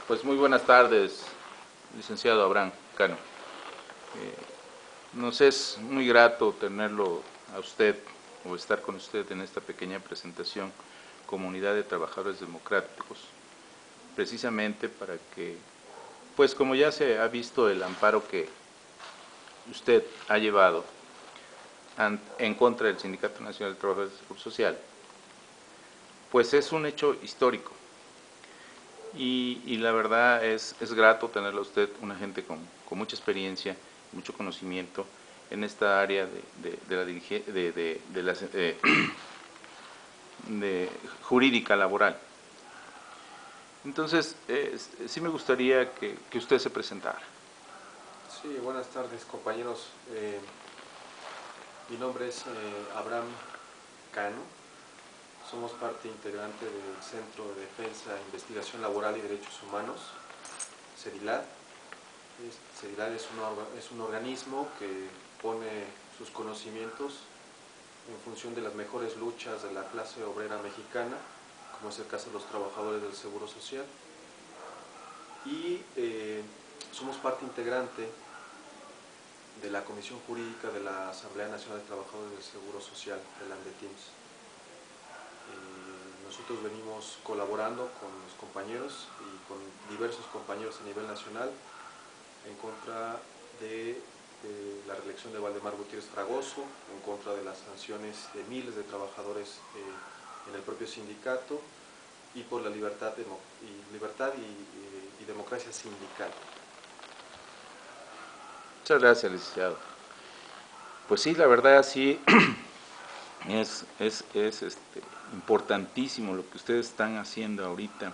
Pues muy buenas tardes, licenciado Abraham Cano. Nos es muy grato tenerlo a usted o estar con usted en esta pequeña presentación, Comunidad de Trabajadores Democráticos, precisamente para que, pues como ya se ha visto el amparo que usted ha llevado en contra del Sindicato Nacional de Trabajadores del Seguro Social, pues es un hecho histórico. Y la verdad es grato tenerlo a usted, una gente con mucha experiencia, mucho conocimiento en esta área de jurídica laboral. Entonces, sí me gustaría que usted se presentara. Sí, buenas tardes compañeros. Mi nombre es Abraham Cano. Somos parte integrante del Centro de Defensa, Investigación Laboral y Derechos Humanos, CEDILAD. CEDILAD es un organismo que pone sus conocimientos en función de las mejores luchas de la clase obrera mexicana, como es el caso de los trabajadores del Seguro Social. Y somos parte integrante de la Comisión Jurídica de la Asamblea Nacional de Trabajadores del Seguro Social, del ANDETIMS. Nosotros venimos colaborando con los compañeros y con diversos compañeros a nivel nacional en contra de la reelección de Waldemar Gutiérrez Fragoso, en contra de las sanciones de miles de trabajadores en el propio sindicato y por la libertad y democracia sindical. Muchas gracias, licenciado. Pues sí, la verdad sí es importantísimo lo que ustedes están haciendo ahorita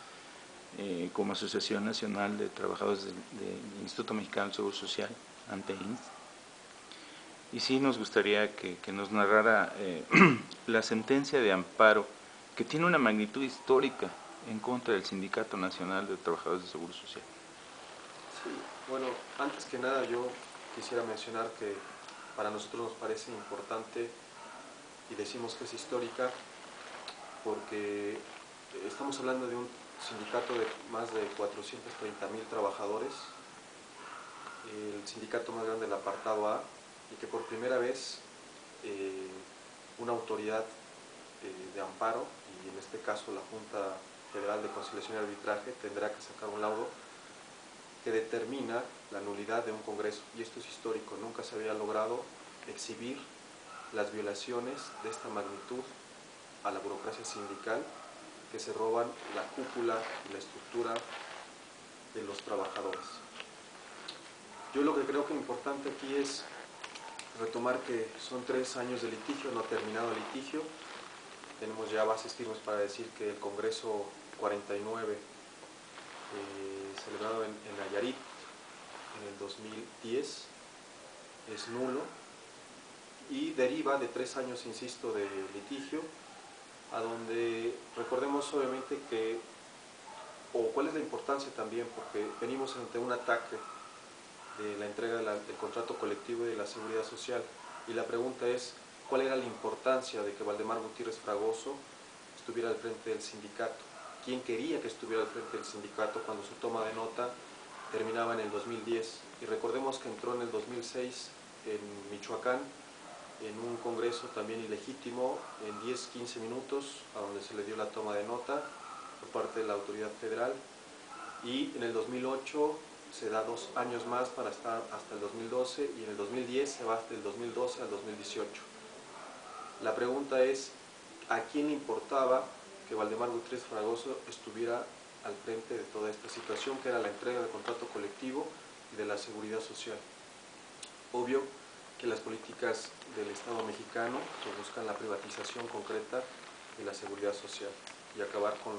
como Asociación Nacional de Trabajadores del Instituto Mexicano del Seguro Social, ANTE-INS. Y sí nos gustaría que nos narrara la sentencia de amparo que tiene una magnitud histórica en contra del Sindicato Nacional de Trabajadores del Seguro Social. Sí, bueno, antes que nada yo quisiera mencionar que para nosotros nos parece importante y decimos que es histórica porque estamos hablando de un sindicato de más de 430,000 trabajadores, el sindicato más grande del apartado A, y que por primera vez una autoridad de amparo, y en este caso la Junta Federal de Conciliación y Arbitraje, tendrá que sacar un laudo que determina la nulidad de un congreso, y esto es histórico. Nunca se había logrado exhibir las violaciones de esta magnitud a la burocracia sindical, que se roban la cúpula y la estructura de los trabajadores. Yo lo que creo que es importante aquí es retomar que son 3 años de litigio, no ha terminado el litigio. Tenemos ya bases firmes para decir que el Congreso 49, celebrado en Nayarit en el 2010, es nulo y deriva de 3 años, insisto, de litigio, a donde recordemos obviamente que, o cuál es la importancia también, porque venimos ante un ataque de la entrega del contrato colectivo y de la seguridad social, y la pregunta es, ¿cuál era la importancia de que Waldemar Gutiérrez Fragoso estuviera al frente del sindicato? ¿Quién quería que estuviera al frente del sindicato cuando su toma de nota terminaba en el 2010? Y recordemos que entró en el 2006 en Michoacán, en un congreso también ilegítimo, en 10-15 minutos, a donde se le dio la toma de nota por parte de la autoridad federal, y en el 2008 se da 2 años más para estar hasta el 2012, y en el 2010 se va del 2012 al 2018. La pregunta es, ¿a quién le importaba que Waldemar Gutiérrez Fragoso estuviera al frente de toda esta situación, que era la entrega del contrato colectivo y de la seguridad social? Obvio que las políticas del Estado mexicano que buscan la privatización concreta de la seguridad social y acabar con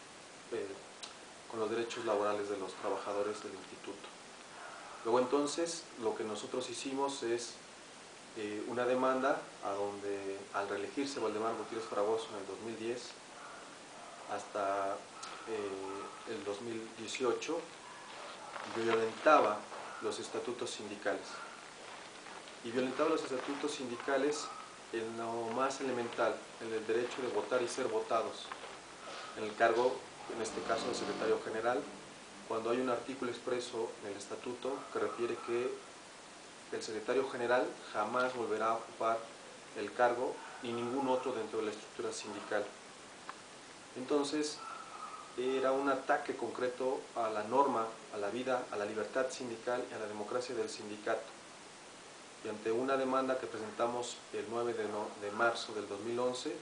los derechos laborales de los trabajadores del instituto. Luego entonces lo que nosotros hicimos es una demanda a donde, al reelegirse Waldemar Gutiérrez Fragoso en el 2010 hasta el 2018, violentaba los estatutos sindicales. Y violentaba los estatutos sindicales en lo más elemental, en el derecho de votar y ser votados, en el cargo, en este caso, de secretario general, cuando hay un artículo expreso en el estatuto que refiere que el secretario general jamás volverá a ocupar el cargo ni ningún otro dentro de la estructura sindical. Entonces, era un ataque concreto a la norma, a la vida, a la libertad sindical y a la democracia del sindicato. Y ante una demanda que presentamos el 9 de marzo del 2011,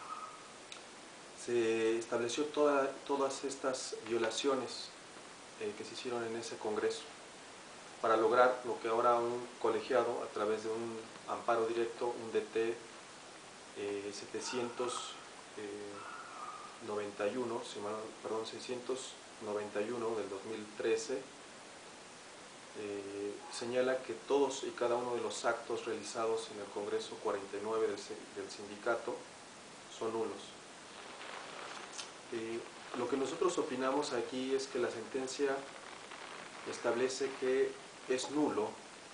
se estableció todas estas violaciones que se hicieron en ese congreso, para lograr lo que ahora un colegiado, a través de un amparo directo, un DT 691 del 2013, señala que todos y cada uno de los actos realizados en el Congreso 49 del sindicato son nulos. Lo que nosotros opinamos aquí es que la sentencia establece que es nulo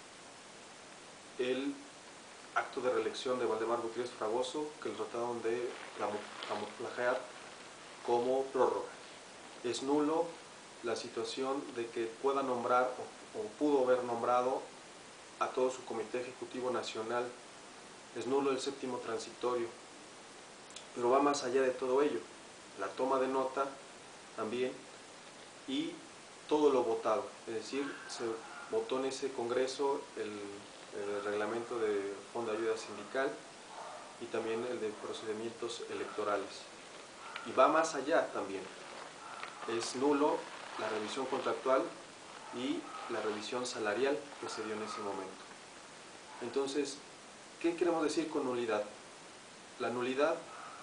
el acto de reelección de Waldemar Gutiérrez Fragoso, que lo trataron de camuflajear como prórroga. Es nulo la situación de que pueda nombrar o pudo haber nombrado a todo su Comité Ejecutivo Nacional. Es nulo el séptimo transitorio, pero va más allá de todo ello. La toma de nota también y todo lo votado, es decir, se votó en ese congreso el reglamento de Fondo de Ayuda Sindical y también el de procedimientos electorales. Y va más allá también, es nulo la revisión contractual y la revisión salarial que se dio en ese momento. Entonces, ¿qué queremos decir con nulidad? La nulidad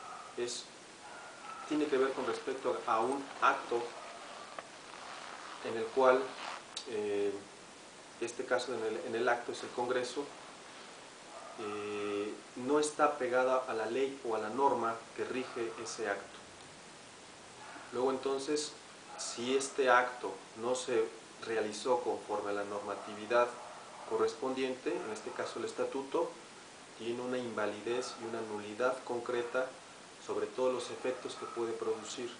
tiene que ver con respecto a un acto en el cual, este caso en el acto es el Congreso, no está pegada a la ley o a la norma que rige ese acto. Luego entonces, si este acto no se realizó conforme a la normatividad correspondiente, en este caso el estatuto, tiene una invalidez y una nulidad concreta sobre todos los efectos que puede producir.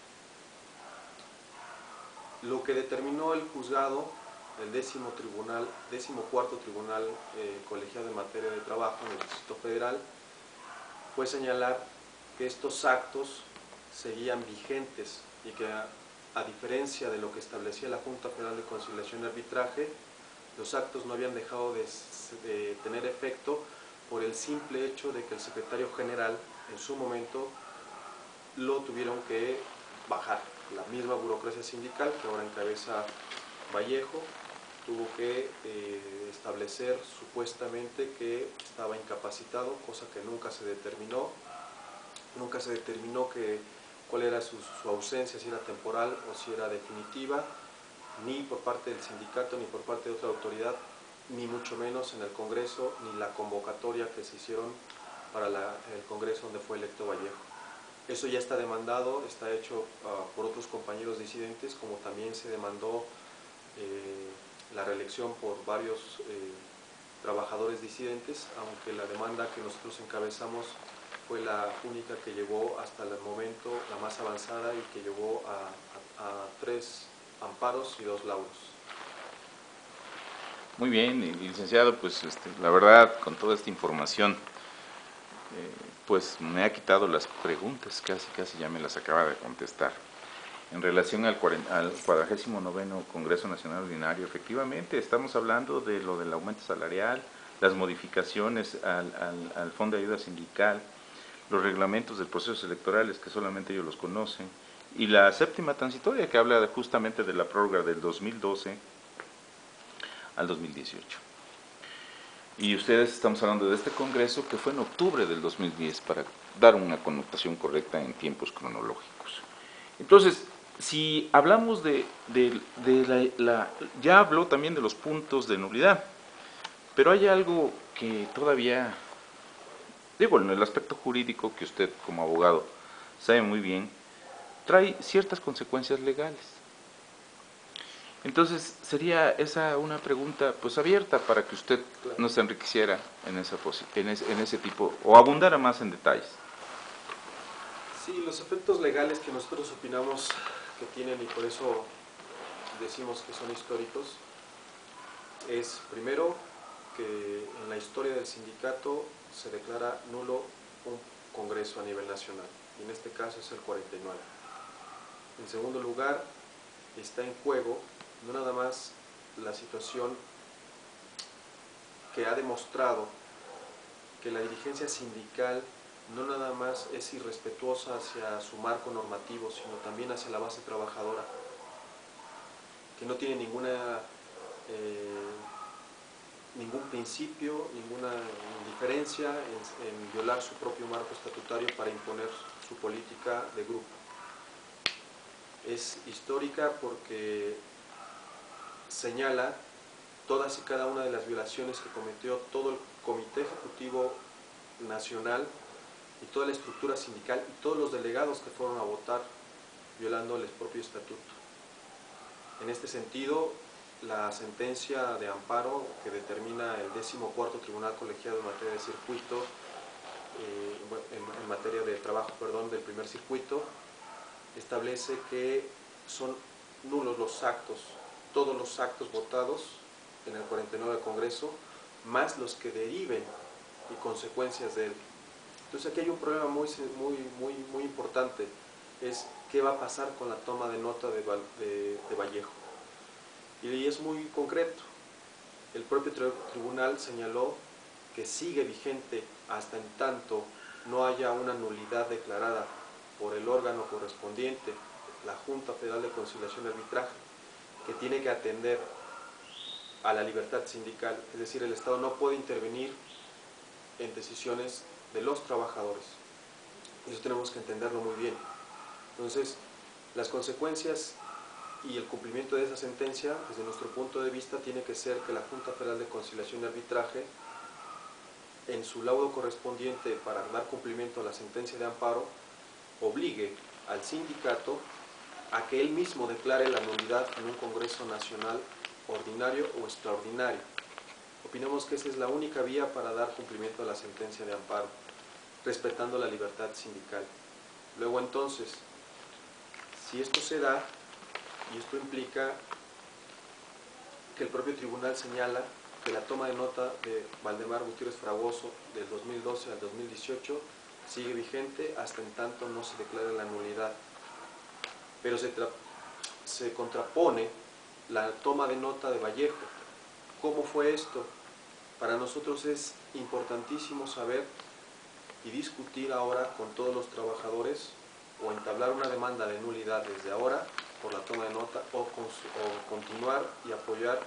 Lo que determinó el juzgado, el 14º Tribunal Colegiado en Materia de Trabajo en el Distrito Federal, fue señalar que estos actos seguían vigentes y que a diferencia de lo que establecía la Junta Federal de Conciliación y Arbitraje, los actos no habían dejado de tener efecto por el simple hecho de que el secretario general en su momento lo tuvieron que bajar. La misma burocracia sindical que ahora encabeza Vallejo tuvo que establecer supuestamente que estaba incapacitado, cosa que nunca se determinó. Nunca se determinó cuál era su ausencia, si era temporal o si era definitiva, ni por parte del sindicato, ni por parte de otra autoridad, ni mucho menos en el Congreso, ni la convocatoria que se hicieron para el Congreso donde fue electo Vallejo. Eso ya está demandado, está hecho por otros compañeros disidentes, como también se demandó la reelección por varios trabajadores disidentes, aunque la demanda que nosotros encabezamos fue la única que llegó hasta el momento, la más avanzada, y que llegó a 3 amparos y 2 laudos. Muy bien, licenciado, pues la verdad, con toda esta información, pues me ha quitado las preguntas, casi ya me las acaba de contestar. En relación al 49º Congreso Nacional Ordinario, efectivamente estamos hablando de lo del aumento salarial, las modificaciones al Fondo de Ayuda Sindical, los reglamentos de procesos electorales que solamente ellos los conocen, y la séptima transitoria que habla justamente de la prórroga del 2012 al 2018. Y ustedes, estamos hablando de este congreso que fue en octubre del 2010, para dar una connotación correcta en tiempos cronológicos. Entonces, si hablamos ya habló también de los puntos de nulidad, pero hay algo que todavía, digo, en el aspecto jurídico, que usted como abogado sabe muy bien, trae ciertas consecuencias legales. Entonces, sería esa una pregunta pues abierta para que usted nos enriqueciera en ese tipo, o abundara más en detalles. Sí, los efectos legales que nosotros opinamos que tienen, y por eso decimos que son históricos es, primero, que en la historia del sindicato se declara nulo un congreso a nivel nacional, y en este caso es el 49. En segundo lugar, está en juego no nada más la situación que ha demostrado que la dirigencia sindical no nada más es irrespetuosa hacia su marco normativo, sino también hacia la base trabajadora, que no tiene ningún principio, ninguna diferencia en violar su propio marco estatutario para imponer su política de grupo. Es histórica porque señala todas y cada una de las violaciones que cometió todo el Comité Ejecutivo Nacional y toda la estructura sindical y todos los delegados que fueron a votar violando el propio estatuto. En este sentido, la sentencia de amparo que determina el 14º Tribunal Colegiado en materia de circuito, en materia de trabajo, del primer circuito, establece que son nulos los actos, todos los actos votados en el 49 Congreso, más los que deriven y consecuencias de él. Entonces aquí hay un problema muy importante, es qué va a pasar con la toma de nota de Vallejo. Y es muy concreto. El propio tribunal señaló que sigue vigente hasta en tanto no haya una nulidad declarada por el órgano correspondiente, la Junta Federal de Conciliación y Arbitraje, que tiene que atender a la libertad sindical. Es decir, el Estado no puede intervenir en decisiones de los trabajadores. Eso tenemos que entenderlo muy bien. Entonces, las consecuencias y el cumplimiento de esa sentencia, desde nuestro punto de vista, tiene que ser que la Junta Federal de Conciliación y Arbitraje, en su laudo correspondiente para dar cumplimiento a la sentencia de amparo, obligue al sindicato a que él mismo declare la nulidad en un Congreso Nacional ordinario o extraordinario. Opinamos que esa es la única vía para dar cumplimiento a la sentencia de amparo, respetando la libertad sindical. Luego entonces, si esto se da, y esto implica que el propio tribunal señala que la toma de nota de Valdemar Gutiérrez Fragoso del 2012 al 2018 sigue vigente hasta en tanto no se declare la nulidad. Pero se contrapone la toma de nota de Vallejo. ¿Cómo fue esto? Para nosotros es importantísimo saber y discutir ahora con todos los trabajadores o entablar una demanda de nulidad desde ahora por la toma de nota o continuar y apoyar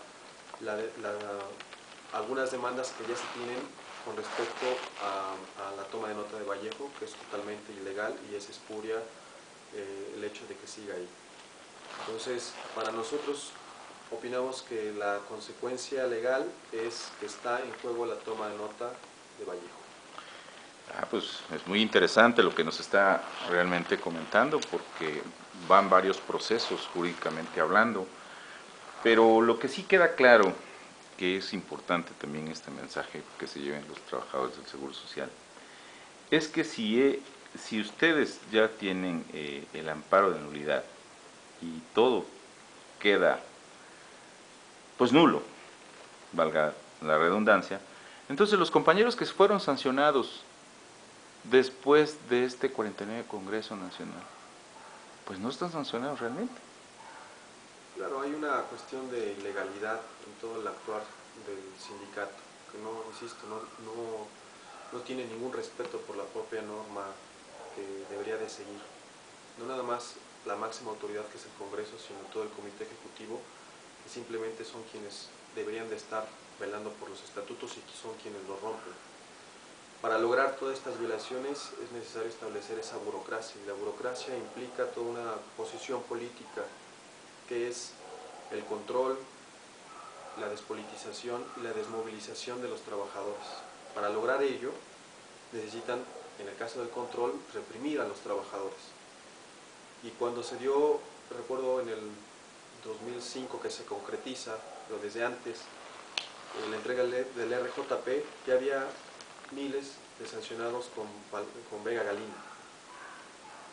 algunas demandas que ya se tienen con respecto a la toma de nota de Vallejo, que es totalmente ilegal y es espuria el hecho de que siga ahí. Entonces, para nosotros opinamos que la consecuencia legal es que está en juego la toma de nota de Vallejo. Pues es muy interesante lo que nos está realmente comentando, porque van varios procesos jurídicamente hablando, pero lo que sí queda claro, que es importante también este mensaje que se lleven los trabajadores del Seguro Social, es que si ustedes ya tienen el amparo de nulidad y todo queda pues nulo, valga la redundancia, entonces los compañeros que fueron sancionados después de este 49 Congreso Nacional, pues no están sancionados realmente. Claro, hay una cuestión de ilegalidad en todo el actuar del sindicato, que no, insisto, no tiene ningún respeto por la propia norma que debería de seguir. No nada más la máxima autoridad que es el Congreso, sino todo el Comité Ejecutivo, que simplemente son quienes deberían de estar velando por los estatutos y son quienes los rompen. Para lograr todas estas violaciones es necesario establecer esa burocracia, y la burocracia implica toda una posición política, que es el control, la despolitización y la desmovilización de los trabajadores. Para lograr ello, necesitan, en el caso del control, reprimir a los trabajadores. Y cuando se dio, recuerdo en el 2005 que se concretiza, pero desde antes, la entrega del RJP, ya había miles de sancionados con Vega Galina.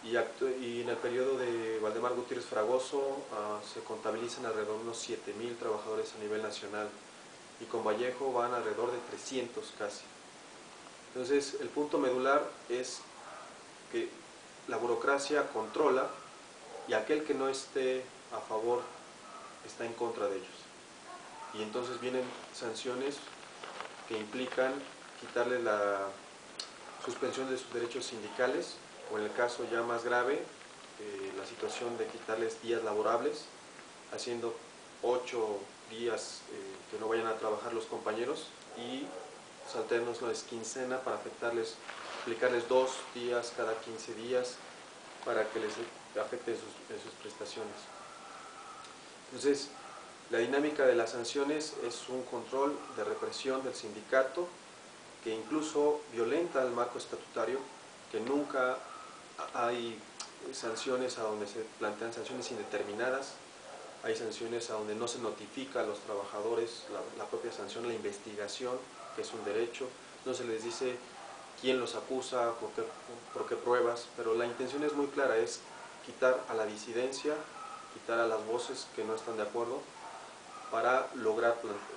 y en el periodo de Waldemar Gutiérrez Fragoso se contabilizan alrededor de unos 7,000 trabajadores a nivel nacional, y con Vallejo van alrededor de 300 casi. Entonces, el punto medular es que la burocracia controla, y aquel que no esté a favor está en contra de ellos. Y entonces vienen sanciones que implican quitarle la suspensión de sus derechos sindicales, o en el caso ya más grave, la situación de quitarles días laborables, haciendo 8 días que no vayan a trabajar los compañeros, y saltarnos la quincena para aplicarles 2 días cada 15 días para que les afecten sus prestaciones. Entonces, la dinámica de las sanciones es un control de represión del sindicato que incluso violenta el marco estatutario, que nunca hay sanciones a donde se plantean sanciones indeterminadas, hay sanciones a donde no se notifica a los trabajadores la propia sanción, la investigación, que es un derecho, no se les dice quién los acusa, por qué pruebas, pero la intención es muy clara, es quitar a la disidencia, quitar a las voces que no están de acuerdo, para lograr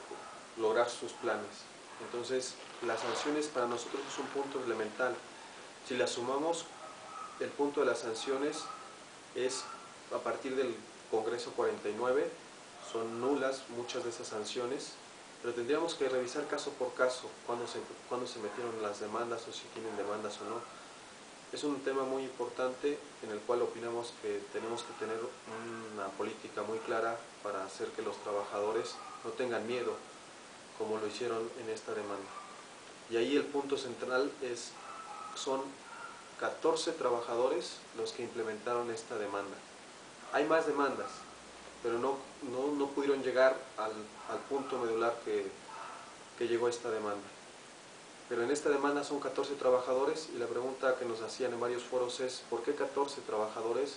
sus planes. Entonces, las sanciones para nosotros es un punto elemental. Si las sumamos, el punto de las sanciones es a partir del Congreso 49, son nulas muchas de esas sanciones, pero tendríamos que revisar caso por caso cuándo se metieron las demandas, o si tienen demandas o no. Es un tema muy importante en el cual opinamos que tenemos que tener una política muy clara para hacer que los trabajadores no tengan miedo, como lo hicieron en esta demanda. Y ahí el punto central son 14 trabajadores los que implementaron esta demanda. Hay más demandas, pero no pudieron llegar al punto medular que llegó esta demanda. Pero en esta demanda son 14 trabajadores, y la pregunta que nos hacían en varios foros es ¿por qué 14 trabajadores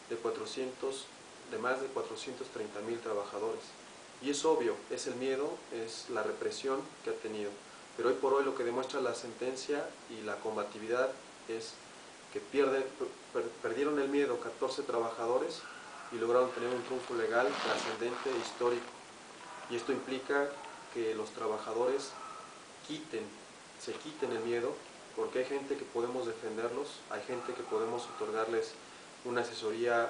de más de 430,000 trabajadores? Y es obvio, es el miedo, es la represión que ha tenido. Pero hoy por hoy lo que demuestra la sentencia y la combatividad es que perdieron el miedo 14 trabajadores y lograron tener un triunfo legal trascendente e histórico. Y esto implica que los trabajadores se quiten el miedo, porque hay gente que podemos defenderlos, hay gente que podemos otorgarles una asesoría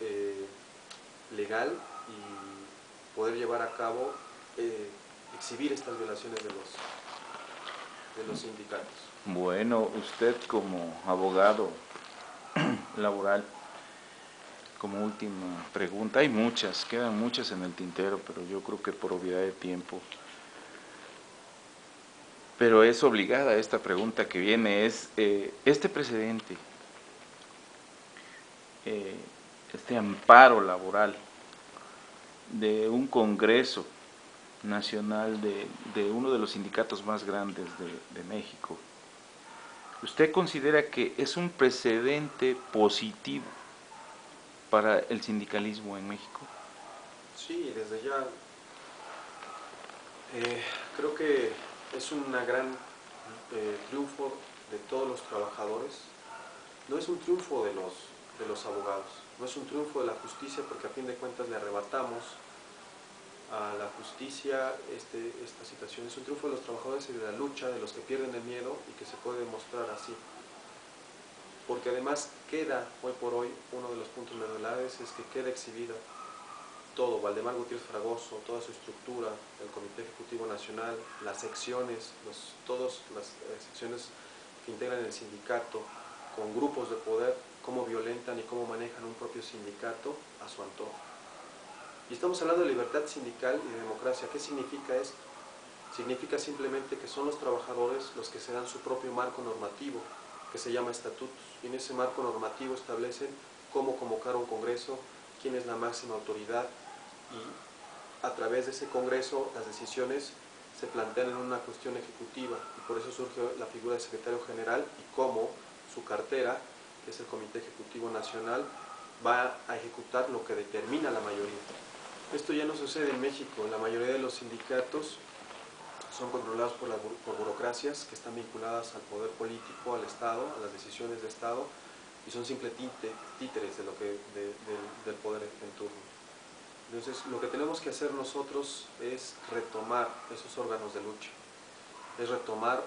legal y poder llevar a cabo, exhibir estas violaciones de los sindicatos. Bueno, usted como abogado laboral, como última pregunta, hay muchas, quedan muchas en el tintero, pero yo creo que por obviedad de tiempo, pero es obligada esta pregunta que viene, es este precedente, este amparo laboral de un Congreso Nacional de uno de los sindicatos más grandes de México, ¿usted considera que es un precedente positivo para el sindicalismo en México? Sí, desde ya creo que es un gran triunfo de todos los trabajadores. No es un triunfo de los abogados, no es un triunfo de la justicia, porque a fin de cuentas le arrebatamos a la justicia esta situación. Es un triunfo de los trabajadores y de la lucha, de los que pierden el miedo, y que se puede demostrar así. Porque además queda, hoy por hoy, uno de los puntos medulares es que queda exhibida todo, Waldemar Gutiérrez Fragoso, toda su estructura, el Comité Ejecutivo Nacional, las secciones, todas las secciones que integran el sindicato, con grupos de poder, cómo violentan y cómo manejan un propio sindicato a su antojo. Y estamos hablando de libertad sindical y de democracia. ¿Qué significa esto? Significa simplemente que son los trabajadores los que se dan su propio marco normativo, que se llama estatutos, y en ese marco normativo establecen cómo convocar un congreso, quién es la máxima autoridad, y a través de ese congreso las decisiones se plantean en una cuestión ejecutiva, y por eso surge la figura del secretario general, y cómo su cartera, que es el Comité Ejecutivo Nacional, va a ejecutar lo que determina la mayoría. Esto ya no sucede en México. La mayoría de los sindicatos son controlados por burocracias que están vinculadas al poder político, al Estado, a las decisiones de Estado, y son simples títeres de del poder en turno. Entonces, lo que tenemos que hacer nosotros es retomar esos órganos de lucha, es retomar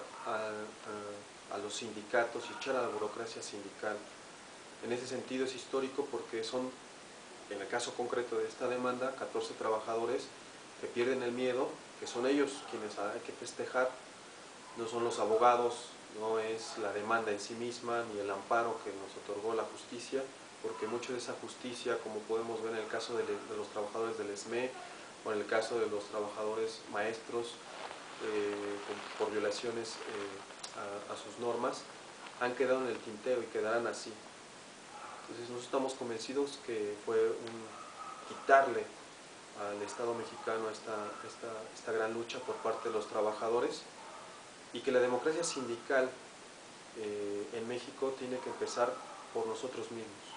a los sindicatos y echar a la burocracia sindical. En ese sentido es histórico porque son, en el caso concreto de esta demanda, 14 trabajadores que pierden el miedo, que son ellos quienes hay que festejar, no son los abogados, no es la demanda en sí misma, ni el amparo que nos otorgó la justicia, porque mucho de esa justicia, como podemos ver en el caso de los trabajadores del ESME, o en el caso de los trabajadores maestros, por violaciones a sus normas, han quedado en el tintero y quedarán así. Entonces nosotros estamos convencidos que fue quitarle al Estado mexicano esta gran lucha por parte de los trabajadores, y que la democracia sindical en México tiene que empezar por nosotros mismos.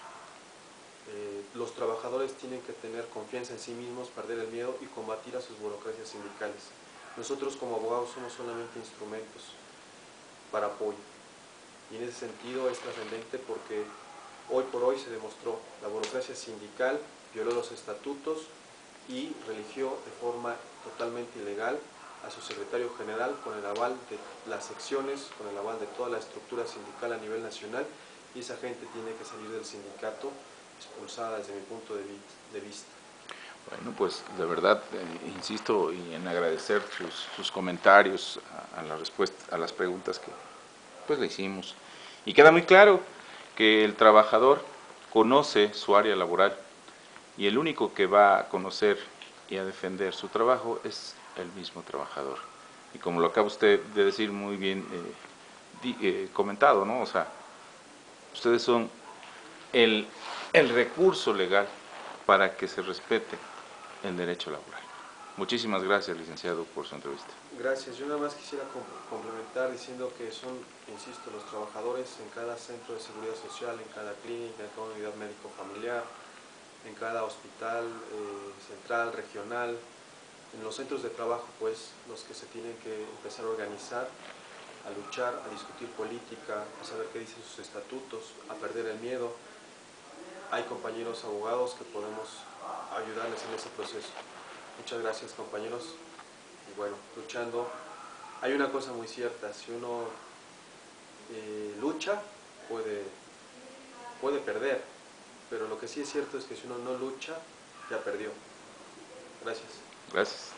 Los trabajadores tienen que tener confianza en sí mismos, perder el miedo y combatir a sus burocracias sindicales. Nosotros como abogados somos solamente instrumentos para apoyo, y en ese sentido es trascendente porque hoy por hoy se demostró la burocracia sindical violó los estatutos y religió de forma totalmente ilegal a su secretario general con el aval de las secciones, con el aval de toda la estructura sindical a nivel nacional, y esa gente tiene que salir del sindicato expulsada desde mi punto de vista. Bueno, pues de verdad, insisto en agradecer sus comentarios a la respuesta, a las preguntas que pues le hicimos. Y queda muy claro que el trabajador conoce su área laboral y el único que va a conocer y a defender su trabajo es el mismo trabajador. Y como lo acaba usted de decir muy bien comentado, ¿no? O sea, ustedes son el recurso legal para que se respete el derecho laboral. Muchísimas gracias, licenciado, por su entrevista. Gracias. Yo nada más quisiera complementar diciendo que son, insisto, los trabajadores en cada centro de seguridad social, en cada clínica, en cada unidad médico-familiar, en cada hospital central, regional, en los centros de trabajo, pues, los que se tienen que empezar a organizar, a luchar, a discutir política, a saber qué dicen sus estatutos, a perder el miedo. Hay compañeros abogados que podemos ayudarles en ese proceso. Muchas gracias, compañeros. Y bueno, luchando. Hay una cosa muy cierta, si uno lucha, puede perder, pero lo que sí es cierto es que si uno no lucha, ya perdió. Gracias. Gracias.